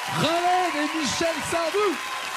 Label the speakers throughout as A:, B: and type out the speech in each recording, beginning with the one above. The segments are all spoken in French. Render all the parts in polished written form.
A: Raleigh et Michel Sardou.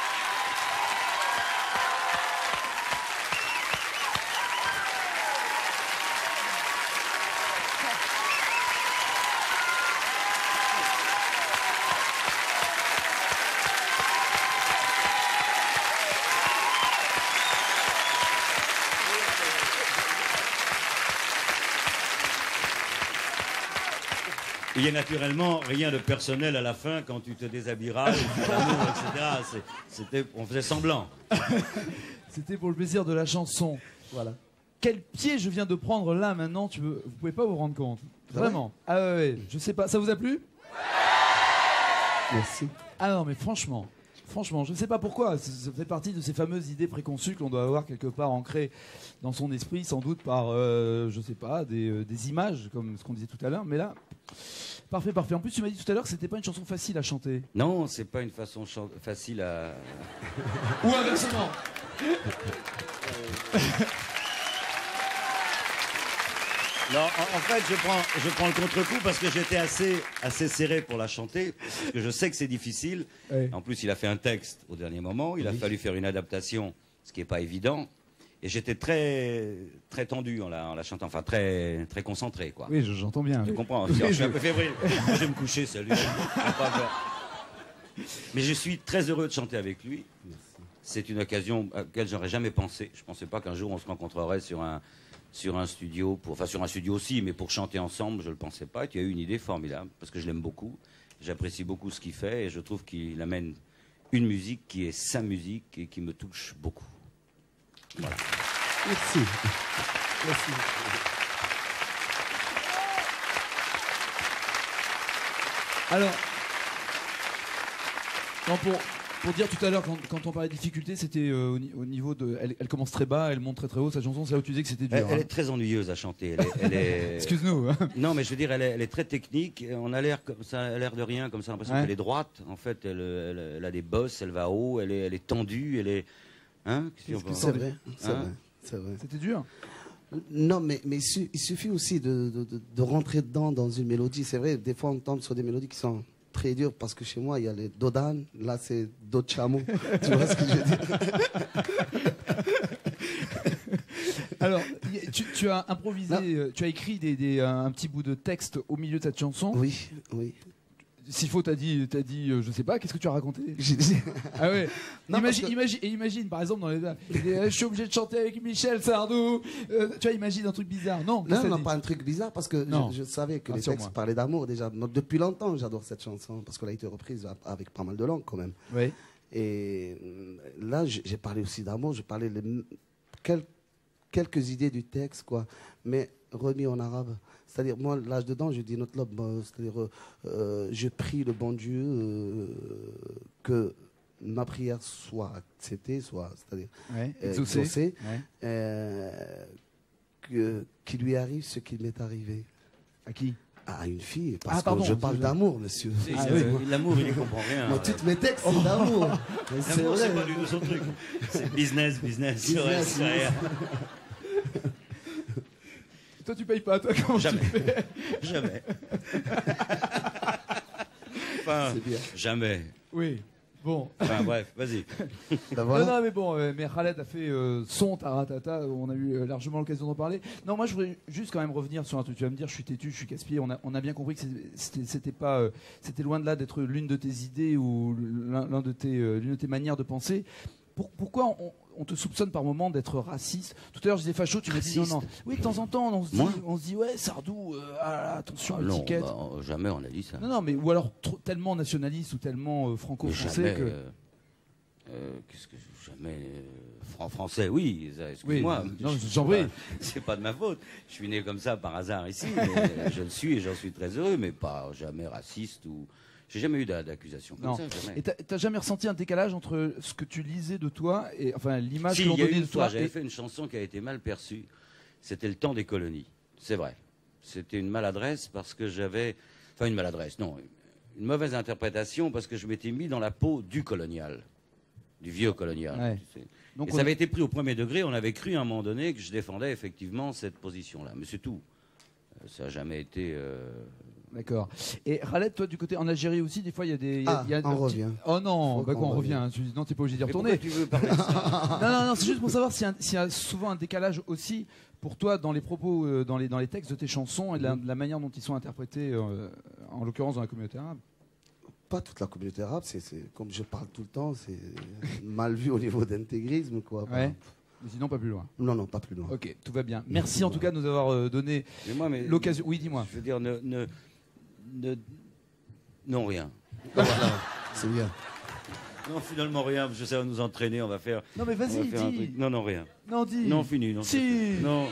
B: Il y a naturellement rien de personnel à la fin quand tu te déshabilleras, etc. On faisait semblant.
A: C'était pour le plaisir de la chanson. Voilà. Quel pied je viens de prendre là maintenant, vous pouvez pas vous rendre compte. Vraiment. Ah ouais, je sais pas. Ça vous a plu?
C: Merci.
A: Ah non, mais franchement, je ne sais pas pourquoi. Ça fait partie de ces fameuses idées préconçues que l'on doit avoir quelque part ancrées dans son esprit, sans doute par, je ne sais pas, des images, comme ce qu'on disait tout à l'heure. Mais là, parfait, parfait. En plus, tu m'as dit tout à l'heure que c'était pas une chanson facile à chanter.
B: Non, c'est pas une façon facile à...
A: Ou inversement.
B: Non, en fait, je prends le contre-coup parce que j'étais assez serré pour la chanter, parce que je sais que c'est difficile.
A: Oui.
B: En plus, il a fait un texte au dernier moment, il a fallu faire une adaptation, ce qui n'est pas évident. Et j'étais très tendu en la chantant, enfin très concentré, quoi.
A: Oui, j'entends bien.
B: Tu comprends?
A: Oui,
B: Je suis un peu fébrile. Je vais me coucher, salut. Mais je suis très heureux de chanter avec lui. C'est une occasion à laquelle j'aurais jamais pensé. Je ne pensais pas qu'un jour on se rencontrerait sur un studio, sur un studio aussi, mais pour chanter ensemble, je ne le pensais pas. Et tu as eu une idée formidable, parce que je l'aime beaucoup. J'apprécie beaucoup ce qu'il fait et je trouve qu'il amène une musique qui est sa musique et qui me touche beaucoup. Voilà.
C: Merci. Merci.
A: Alors, non, pour dire tout à l'heure, quand on parlait de difficulté, c'était au niveau de... Elle commence très bas, elle monte très très haut, sa chanson, c'est là où tu disais que c'était dur.
B: Elle est très ennuyeuse à chanter. Elle est...
A: Excuse-nous. Hein.
B: Non, mais je veux dire, elle est très technique. On a l'air comme ça, elle a l'air de rien, comme ça, l'impression qu'elle est droite. En fait, elle a des bosses, elle va haut, elle est tendue, elle est... Hein?
C: C'est vrai, c'est vrai, c'est vrai.
A: C'était dur.
C: Non, mais il suffit aussi de rentrer dedans dans une mélodie. C'est vrai, des fois on tombe sur des mélodies qui sont très dures parce que chez moi il y a les dodan, là c'est do de chameau. Tu vois ce que je veux dire?
A: Alors, tu as improvisé, tu as écrit un petit bout de texte au milieu de cette chanson.
C: Oui, oui.
A: S'il faut, t'as dit, je sais pas, qu'est-ce que tu as raconté? Ah ouais.
C: Non,
A: imagine, par exemple, dans les... je suis obligé de chanter avec Michel Sardou. Tu vois, imagine un truc bizarre. Non,
C: non, pas un truc bizarre, parce que je savais que les textes
A: moi.
C: parlaient d'amour déjà. Donc, depuis longtemps, j'adore cette chanson, parce qu'elle a été reprise avec pas mal de langues quand même.
A: Oui.
C: Et là, j'ai parlé aussi d'amour, j'ai parlé quelques idées du texte, quoi, mais remis en arabe. C'est-à-dire, moi, là dedans, je dis notre lobe, c'est-à-dire, je prie le bon Dieu que ma prière soit acceptée, c'est-à-dire exaucée, qu'il lui arrive ce qui m'est arrivé.
A: À qui?
C: À une fille, parce que je parle d'amour, monsieur.
B: L'amour, il ne comprend rien.
C: Moi, tous mes textes, c'est d'amour.
B: L'amour, c'est pas du tout son truc. C'est business.
A: Toi, tu payes pas, toi, comment
B: Jamais.
A: tu fais?
B: Jamais. Enfin, jamais.
A: Oui. Bon.
B: Enfin, bref, vas-y.
C: Voilà.
A: Non, mais bon, mais Khaled a fait son Taratata, on a eu largement l'occasion d'en parler. Non, moi je voudrais juste quand même revenir sur un truc. Tu vas me dire, je suis têtu, je suis casse-pied. On a bien compris que c'était loin de là d'être l'une de tes idées ou l'une de tes manières de penser. Pourquoi on te soupçonne par moment d'être raciste? Tout à l'heure je disais facho, tu m'as dit non. Oui, de temps en temps on se dit ouais, Sardou, attention à l'étiquette.
B: Non, jamais on a dit ça.
A: Non, mais ou alors tellement nationaliste ou tellement franco-français que...
B: Qu'est-ce que jamais français, oui, excuse-moi.
A: Oui, non, j'en prie.
B: C'est pas de ma faute. Je suis né comme ça par hasard ici, mais je le suis et j'en suis très heureux, mais pas jamais raciste ou... J'ai jamais eu d'accusation comme ça, jamais.
A: Et t'as jamais ressenti un décalage entre ce que tu lisais de toi et enfin l'image
B: Si,
A: que l'on
B: il y a
A: donnait
B: une
A: de
B: fois,
A: toi?
B: j'avais fait une chanson qui a été mal perçue. C'était le temps des colonies. C'est vrai. C'était une maladresse parce que j'avais... Enfin, une maladresse, non. Une mauvaise interprétation parce que je m'étais mis dans la peau du colonial. Du vieux colonial.
A: Ouais.
B: Tu sais.
A: Donc
B: et ça avait été pris au premier degré. On avait cru à un moment donné que je défendais effectivement cette position-là. Mais c'est tout. Ça n'a jamais été...
A: D'accord. Et Khaled, toi, du côté en Algérie aussi, des fois, il y a des.
C: On revient.
A: Oh non,
C: Faut
A: bah quoi,
C: qu'on
A: on revient. Non, t'es pas obligé d'y
B: Mais
A: retourner.
B: pourquoi tu veux parler de ça?
A: Non, c'est juste pour savoir s'il y a souvent un décalage aussi pour toi dans les propos, dans les textes de tes chansons et de la manière dont ils sont interprétés, en l'occurrence dans la communauté arabe.
C: Pas toute la communauté arabe, c'est comme je parle tout le temps, c'est mal vu au niveau d'intégrisme, quoi.
A: Ouais. Mais sinon, pas plus loin.
C: Non, pas plus loin.
A: Ok, tout va bien. Merci en tout cas de nous avoir donné l'occasion. Oui, dis-moi.
B: Je veux dire, non, rien.
C: Voilà, c'est bien.
B: Non, finalement rien, parce que ça va nous entraîner, on va faire.
A: Non, mais vas-y, dis.
B: Non, rien.
A: Non, dis.
B: Non, fini. Non,
A: Si.
B: Non.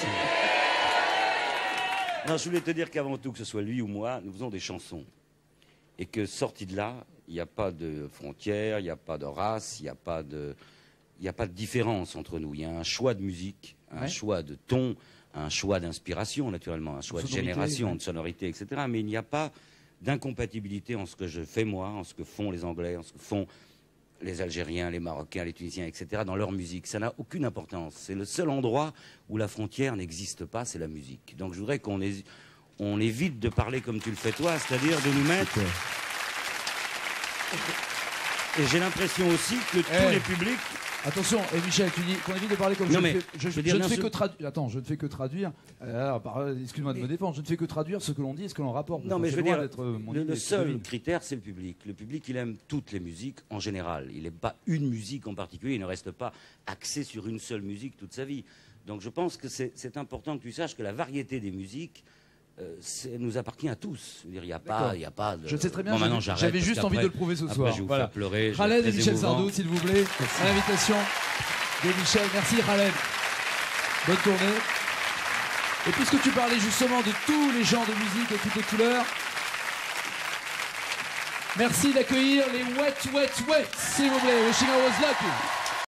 B: Non, je voulais te dire qu'avant tout, que ce soit lui ou moi, nous faisons des chansons. Et que sorti de là, il n'y a pas de frontières, il n'y a pas de race, il n'y a pas de différence entre nous. Il y a un choix de musique, un choix de ton, un choix d'inspiration, naturellement, un choix de génération, de sonorité, etc. Mais il n'y a pas d'incompatibilité en ce que je fais moi, en ce que font les Anglais, en ce que font les Algériens, les Marocains, les Tunisiens, etc. dans leur musique. Ça n'a aucune importance. C'est le seul endroit où la frontière n'existe pas, c'est la musique. Donc je voudrais qu'on évite de parler comme tu le fais toi, c'est-à-dire de nous mettre... Et j'ai l'impression aussi que tous les publics...
A: Attention, et Michel, tu dis qu'on évite de parler comme
B: non,
A: je ne fais que traduire. Attends, je ne fais que traduire. Excuse-moi de me défendre. Je ne fais que traduire ce que l'on dit et ce que l'on rapporte.
B: Non, mais je veux dire, le seul critère, c'est le public. Le public, il aime toutes les musiques en général. Il n'aime pas une musique en particulier. Il ne reste pas axé sur une seule musique toute sa vie. Donc, je pense que c'est important que tu saches que la variété des musiques nous appartient à tous. Il n'y a pas de...
A: Je sais très bien,
B: bon,
A: j'avais juste envie de le prouver ce soir.
B: Je vais vous faire pleurer.
A: Khaled et Michel Sardou, s'il vous plaît, à l'invitation de Michel. Merci Khaled. Bonne tournée. Et puisque tu parlais justement de tous les genres de musique et toutes les couleurs, merci d'accueillir les Wet, s'il vous plaît. Wishing I Was Lucky.